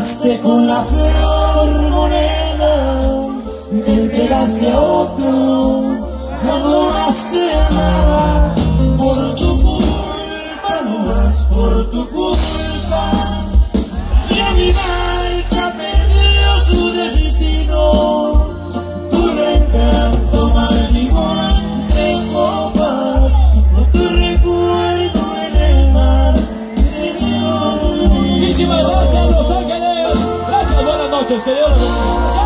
quedaste con la peor moneda, me entregaste a otro, cuando más te amaba. Por tu culpa, no más por tu culpa, ya mi barca perdió su destino. Tu retrato maldigo entre copas, no te recuerdo en el mar de mi olvido. Muchísimas gracias, Los Ángeles. Gracias, buenas noches, que Dios los bendiga.